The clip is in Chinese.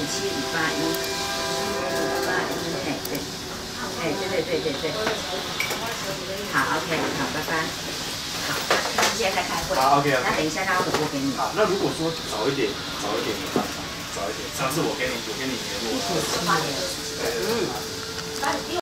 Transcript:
对。好 ，OK， 好，拜拜。好，那现在在开会。 好 ，OK。 那等一下他会拨给你。 好，那如果说早一点没办法，早一点。上次我跟你联络。8点。